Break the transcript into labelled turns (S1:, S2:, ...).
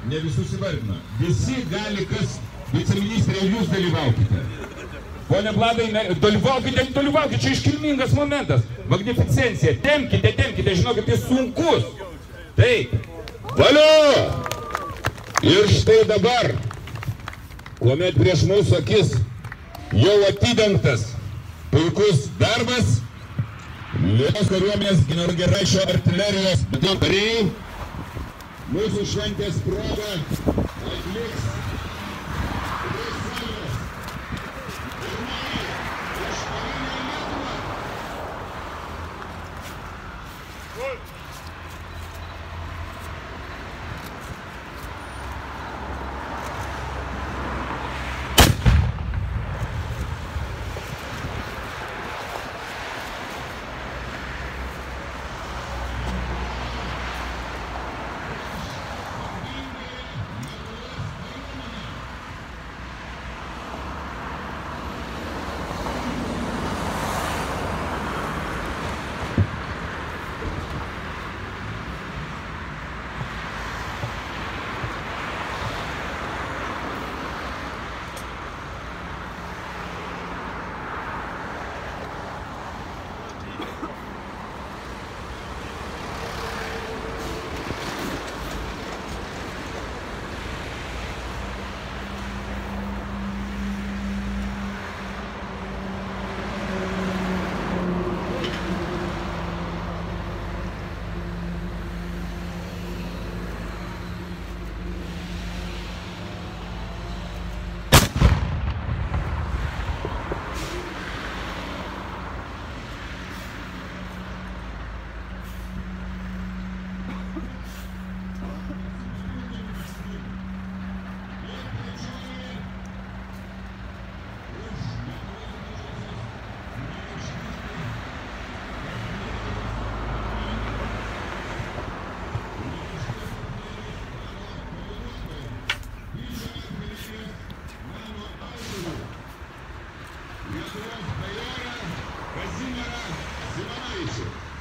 S1: ne visus įvardino. Visi gali, kas viceministrė, jūs dalyvaukite. Pone Vladai, dalyvaukite, čia iškilmingas momentas. Magnificencija, tempkite, žinokit, jis sunkus. Taip. Valio! Ir štai dabar, kuomet prieš mūsų akis jau atidengtas puikus darbas, Lietuvos kariuomenės generalgeraičio artilerijos bataliono kariai mūsų šventės proga atliks Lietuvos bajorą Kazimierą Simonavičių.